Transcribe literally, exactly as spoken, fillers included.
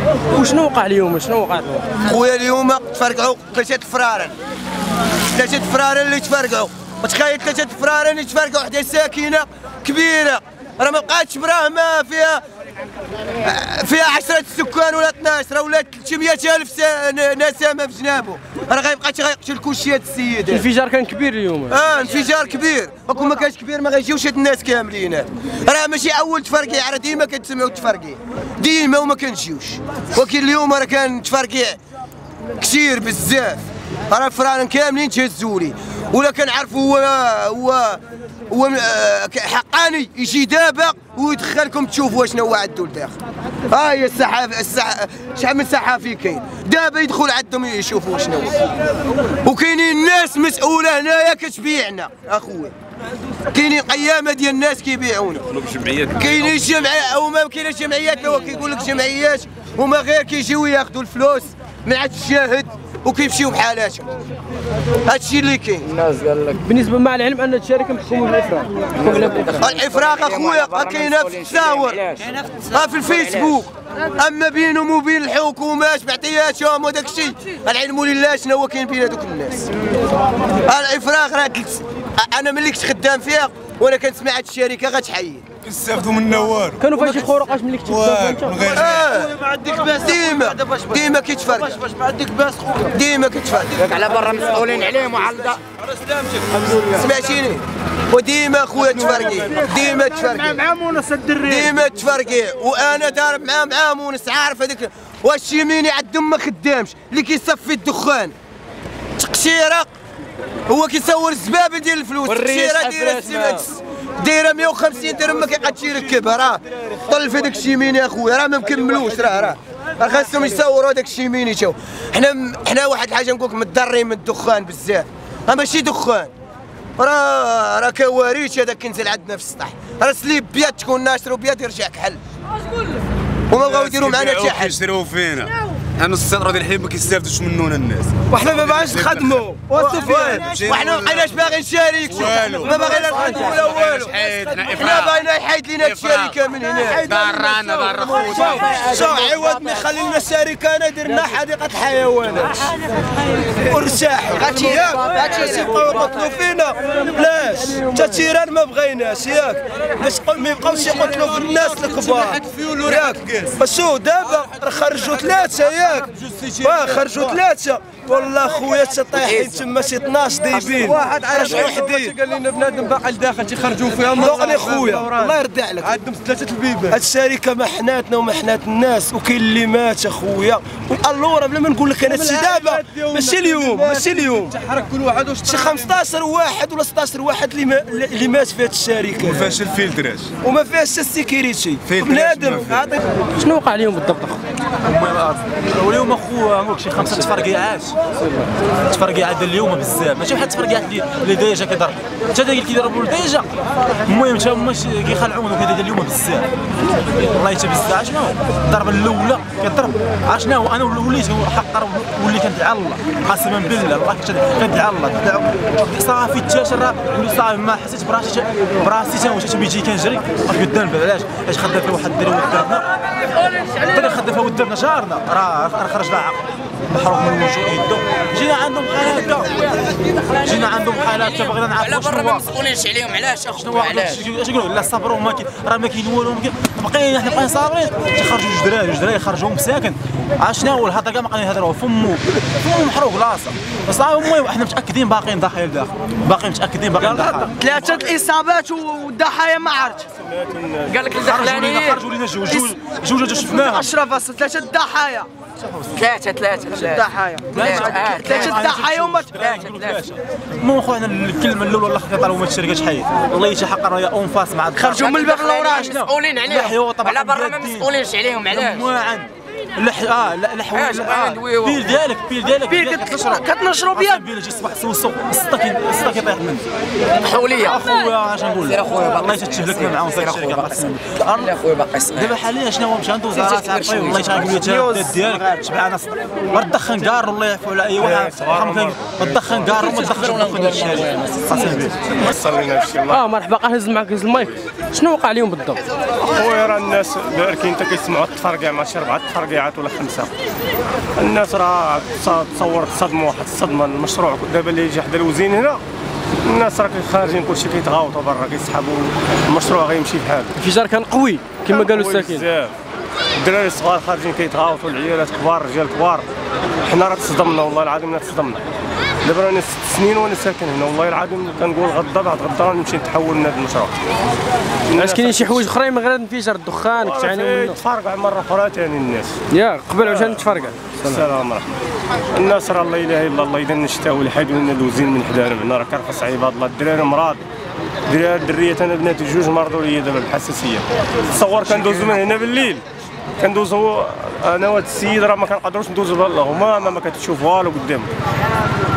وشنو وقع اليوم؟ شنو وقع اليوم؟ خويا اليوم تفرقعوا ثلاثة فرارن ثلاثة فرارن اللي تفرقعوا، وتخيل ثلاثة فرارن اللي تفرقعوا وحده ساكنه كبيره راه ما بقاتش براه ما فيها فيها عشرة سكان ولا اثناش، راه ولات ثلاثمية ألف نسمه في جنابه، راه غيبقى غيقتل كلشي هذا السيد. الانفجار كان كبير اليوم. اه انفجار كبير، وكون ما كانش كبير ما غيجيوش هاد الناس كاملين، راه ماشي اول تفرقيع، راه ديما كنسمعوا التفرقيع ديما وما كنجيوش، ولكن اليوم راه كان تفرقيع كثير بزاف، راه الفرارن كاملين تهزوا لي، ولا كنعرفوا هو هو هو حقاني يجي دابا ويدخلكم تشوفوا شنو هو عنده لداخل. ها هي الصحافه الصح... شحال من صحافي كاين دابا يدخل عندهم يشوفوا شنو هو، وكاينين ناس مسؤوله هنايا كتبيعنا اخويا، كاينين قيامه ديال الناس كيبيعونا، كاينين جمعيات او ما كاينش جمعيات، هو كيقول لك جمعيات وما غير كيجيو ياخذوا الفلوس من عند الشاهد وكيمشيو بحالاتهم، هادشي اللي كاين. الناس قال لك بالنسبه مع العلم ان الشركه محكومه بالافراغ. الافراغ اخويا كاينه في التصاور ها في الفيسبوك، اما بينهم وبين الحكومات بعطياتهم وداك الشيء العلم لله شنو هو كاين بين هذوك الناس. الافراغ راه انا ملي كنت خدام فيها وانا كنسمع هاد الشركه غتحيد كنستافدوا منها والو، كانوا فاش يخرقاش ملي كنت انت؟ اه ما عندك باس ديما ديما كيتفرق، باش ما عندك باس خويا ديما كيتفرق على برا مسؤولين عليهم وعلى سمعتيني، وديما خويا تفرقي ديما تفرقي مع مونس الدري ديما تفرقي، وانا ضارب مع مع مونس عارف هذاك واش يميني عندهم ما خدامش اللي كيصفي الدخان تقشيره، هو كيصور الزبابل ديال الفلوس، تقشيره دايره دايره مية وخمسين درهم ما كيقدش يركبها، راه طل في داك الشيميني اخويا راه ما مكملوش، راه راه راه خاصهم يصوروا داك الشيميني. شوف حنا حنا واحد الحاجه نقول لك متضرين من الدخان بزاف، ها ماشي دخان، راه راه كوارث هذاك كينزل عندنا في السطح، راه سليب بيض تكون ناشر وبيض يرجع كحل، وما بغاو يديروا معنا حتى حل. كيشريو فينا حنا السنتر ديال الحليب ما كيستافدوش منونا الناس، وحنا ما باغينش نخدموا وسفيان، وحنا ما بقيناش باغيين نشاركوا، ما باغيين نخدموا ولا والو، حنا باغيين يحيد لينا الشركه من هنا، ضرانا ضر خويا. شو عوض ما يخلي لنا الشركه انا درنا حديقه الحيوانات ورتاحوا، ياك هادشي يبقاو يقتلوا فينا بلاش، حتى التيران ما بغيناش ياك، باش ما يبقاوش يقتلوا في الناس الكبار ياك. شو دابا راه خرجوا ثلاثه ياك، واه خرجوا ثلاثة والله خويا طايحين تما شي اثناش دايبين، واحد عايش وحدين قال لنا بنادم باقي لداخل تيخرجوا فيها دوقني خويا الله يرضي عليك، عندهم ثلاثة البيبان. هاد الشركة ما حناتنا وما حنات الناس، وكاين اللي مات اخويا، والله بلا ما نقول لك انا سي دابا ماشي اليوم ماشي اليوم تحرك كل واحد شي خمسطاش واحد ولا ستطاش واحد اللي ما اللي مات في هاد الشركة، ما فيهاش الفلتراج وما فيهاش حتى السيكيوريتي بنادم. شنو وقع اليوم بالضبط واليوم اخويا نقول لك شي خمسه تفرقيعات تفرقيعات ديال اليوم بزاف، ماشي بحال التفرقيعات اللي ديجا كيضربوا، حتى داك اللي كيضربوا ديجا المهم حتى هما كيخلعونا وكذا ديال اليوم بزاف والله حتى بزاف. شنو الضربه الاولى كيضرب عرفت شنو انا وليت حقر وليت كندعي الله قسما بالله والله كندعي الله صافي التاش راه صافي ما حسيت براسي براسي تا واش بيجي كنجري قدام علاش علاش خدام فيها واحد الدري ودارنا الدري خدام فيها ودارنا جارنا راه خرج لها عقل محروق من الوجوه يدو. جينا عندهم بحال هكا جينا عندهم بحال هكا بغينا نعرفوا شنو هو، ما مسؤولينش عليهم علاش اخويا علاش اش يقولوا لا صبروا ما راه ما كاين والو، بقينا حنا بقينا صابرين تيخرجوا جوج دراري جوج دراري يخرجوهم مساكن عرفت شنو هو الهضره كاع ما بقينا نهضروا فمو فمو محروق لاصه صافي. المهم حنا متاكدين باقيين ضحايا لداخل باقيين متاكدين باقيين ضحايا ثلاثه الاصابات والضحايا ما عرفتش قال لك الدخلانيين خرجوا لنا جوج جوج جوج جوج شفناها اشرف ثلاثه الضحايا ثلاثة ثلاثة ضحايا ثلاثة ضحايا وما ثلاثة ثلاثة. مو خويا الكلمة الأولى والله كيطلعوا ما الشركة حيد الله يتحقق راه أنفاس مع خرجوا من الباب الأوراق مسؤولين عليهم على برا ما مسؤولينش عليهم علاش؟ مواعن لح اه الحوايج بيل ديالك بيل ديالك بيل كتنشروا بيا بيل جي صباح سوسو السطا كي السطا كيطيح منه حوليه اخويا اش نقول سير اخويا الله يتشهلكنا معاهم صافي الشركه قسما لا اخويا باقي دابا حاليا شنو هو مشى عنده وزارات عارفين والله تنقول لك ديالك شبعانه ما تدخن كار الله يعفو على اي واحد ما تدخن كار وما تدخنش في الشارع قسما بالله وصلنا هادشي اه مرحبا هز معك المايك. شنو وقع اليوم بالضبط؟ خويا راه الناس باركين حتى كيسمعوا التفرقع ماشي ربعه التفرقع تفرقيعات ولا خمسه. الناس راه تصور تصدموا واحد الصدمه. المشروع دابا اللي يجي حدا الوزين هنا الناس راه خارجين كلشي كيتغاوطوا برا كيسحبوا المشروع غيمشي بحال. الانفجار كان قوي كما قالوا الساكنين. بزاف الدراري الصغار خارجين كيتغاوطوا العيالات كبار الرجال كبار. حنا راه تصدمنا والله العظيم راه تصدمنا. دابا راني ست سنين وانا ساكن هنا والله العظيم كنقول غدا بعد غدا راني نمشي نتحول من هذا المشروع. واش كاينين شي حوايج اخرين من غير الانفجار الدخان كتعانيو منه؟ تفرقع مره اخرى ثاني الناس. يا قبل عشان تفرقع. السلام عليكم. الناس راه لا اله الا الله اذا نشتاو لحد لنا الوزين من حدانا هنا راه كرفص عباد الله. الدراري مرض الدراري الدريات انا بناتي جوج مرضوا ليا دابا بالحساسيه. تصور كندوزو من هنا بالليل كندوزو انا وهاد السيد راه ما كنقدروش ندوزو بالله هما ما كتشوف والو قدامك.